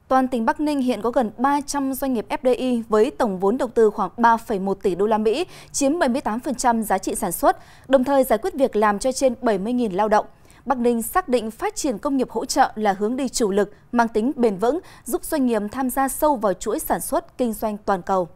Toàn tỉnh Bắc Ninh hiện có gần 300 doanh nghiệp FDI với tổng vốn đầu tư khoảng 3,1 tỷ đô la Mỹ, chiếm 78% giá trị sản xuất, đồng thời giải quyết việc làm cho trên 70.000 lao động. Bắc Ninh xác định phát triển công nghiệp hỗ trợ là hướng đi chủ lực, mang tính bền vững, giúp doanh nghiệp tham gia sâu vào chuỗi sản xuất, kinh doanh toàn cầu.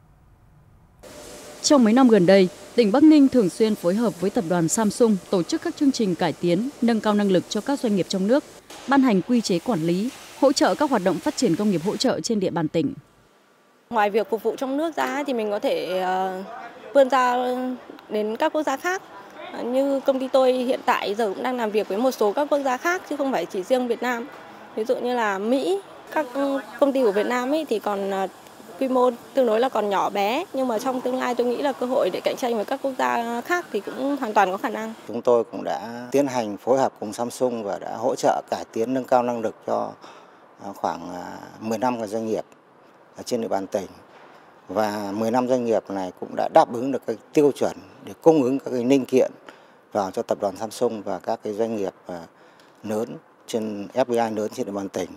Trong mấy năm gần đây, tỉnh Bắc Ninh thường xuyên phối hợp với tập đoàn Samsung tổ chức các chương trình cải tiến, nâng cao năng lực cho các doanh nghiệp trong nước, ban hành quy chế quản lý, hỗ trợ các hoạt động phát triển công nghiệp hỗ trợ trên địa bàn tỉnh. Ngoài việc phục vụ trong nước ra thì mình có thể vươn ra đến các quốc gia khác. Như công ty tôi hiện tại giờ cũng đang làm việc với một số các quốc gia khác chứ không phải chỉ riêng Việt Nam. Ví dụ như là Mỹ, các công ty của Việt Nam thì còn quy mô tương đối là còn nhỏ bé, nhưng mà trong tương lai tôi nghĩ là cơ hội để cạnh tranh với các quốc gia khác thì cũng hoàn toàn có khả năng. Chúng tôi cũng đã tiến hành phối hợp cùng Samsung và đã hỗ trợ cải tiến nâng cao năng lực cho khoảng 15 cái doanh nghiệp trên địa bàn tỉnh. Và 15 doanh nghiệp này cũng đã đáp ứng được các tiêu chuẩn để cung ứng các cái linh kiện vào cho tập đoàn Samsung và các cái doanh nghiệp lớn trên FDI lớn trên địa bàn tỉnh.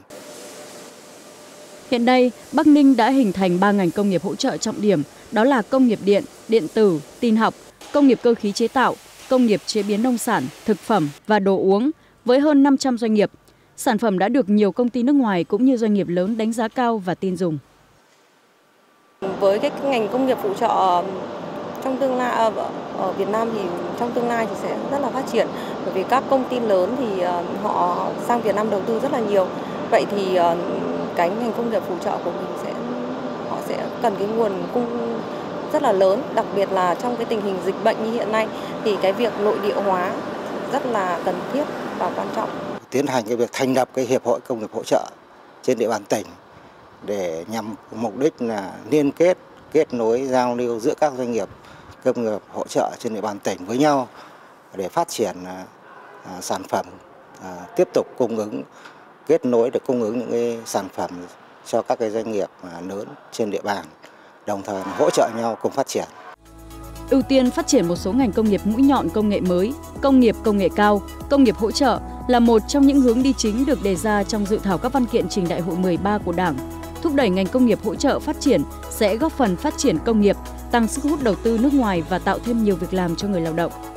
Hiện nay, Bắc Ninh đã hình thành 3 ngành công nghiệp hỗ trợ trọng điểm, đó là công nghiệp điện, điện tử, tin học, công nghiệp cơ khí chế tạo, công nghiệp chế biến nông sản, thực phẩm và đồ uống với hơn 500 doanh nghiệp. Sản phẩm đã được nhiều công ty nước ngoài cũng như doanh nghiệp lớn đánh giá cao và tin dùng. Với cái ngành công nghiệp phụ trợ trong tương lai ở Việt Nam thì trong tương lai thì sẽ rất là phát triển, bởi vì các công ty lớn thì họ sang Việt Nam đầu tư rất là nhiều. Vậy thì cái ngành công nghiệp phụ trợ của mình họ sẽ cần cái nguồn cung rất là lớn, đặc biệt là trong cái tình hình dịch bệnh như hiện nay thì cái việc nội địa hóa rất là cần thiết và quan trọng. Tiến hành cái việc thành lập cái hiệp hội công nghiệp hỗ trợ trên địa bàn tỉnh để nhằm mục đích là liên kết nối giao lưu giữa các doanh nghiệp công nghiệp hỗ trợ trên địa bàn tỉnh với nhau để phát triển sản phẩm, tiếp tục cung ứng, kết nối để cung ứng những cái sản phẩm cho các cái doanh nghiệp lớn trên địa bàn, đồng thời hỗ trợ nhau cùng phát triển. Ưu tiên phát triển một số ngành công nghiệp mũi nhọn công nghệ mới, công nghiệp công nghệ cao, công nghiệp hỗ trợ là một trong những hướng đi chính được đề ra trong dự thảo các văn kiện trình Đại hội 13 của Đảng. Thúc đẩy ngành công nghiệp hỗ trợ phát triển sẽ góp phần phát triển công nghiệp, tăng sức hút đầu tư nước ngoài và tạo thêm nhiều việc làm cho người lao động.